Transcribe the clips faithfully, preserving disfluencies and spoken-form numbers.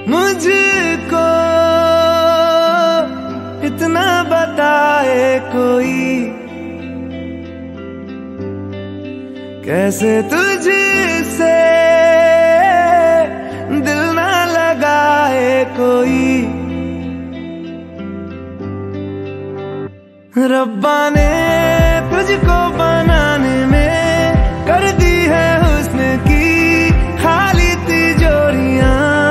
मुझको इतना बताए कोई, कैसे तुझसे दिल ना लगाए कोई। रब्बा ने तुझको बनाने में कर दी है हुस्न की खाली तिजोरियां,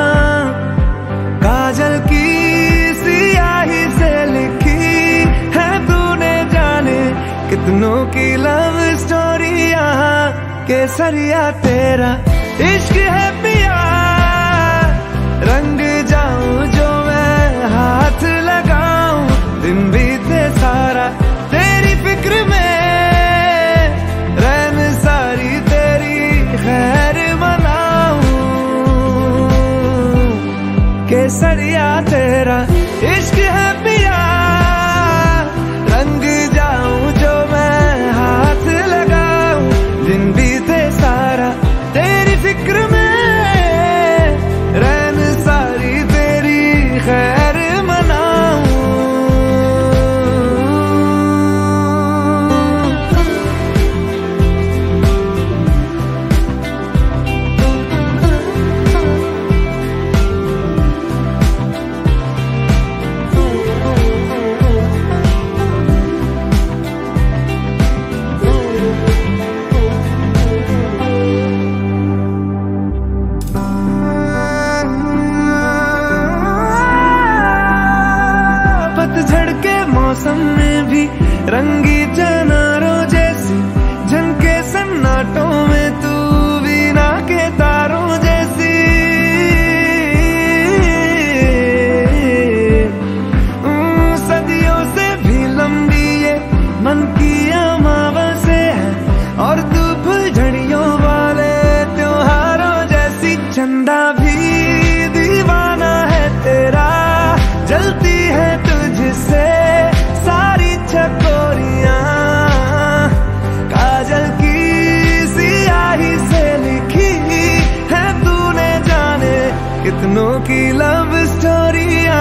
काजल की सियाही से लिखी है तूने जाने कितनों की लव स्टोरियां। केसरिया तेरा इश्क है पिया, रंग जाऊं जो मैं हाथ लगाऊं, दिन बीते सारा तेरी फिक्र में, रैन सारी तेरी खैर मनाऊं। केसरिया तेरा इश्क है पिया, रंग जाऊं जो मैं हाथ लगाऊं, दिन बीते सारा तेरी फिक्र में, रैन सारी तेरी खैर मनाऊं। पतझड़ के मौसम में भी रंगी चनारों जैसी झनके सन्नाटों में, तू वीणा के तारों जैसी। सदियों से भी लंबी ये मन की अमावस्या है, और तू फुलझड़ियों वाले त्योहारों जैसी। चंदा भी दीवाना है तेरा, जलती है तुझसे सारी चकोरियां, काजल की सियाही से लिखी है तूने जाने कितनों की लव स्टोरियां।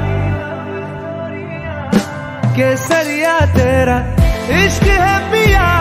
केसरिया तेरा इश्क है पिया,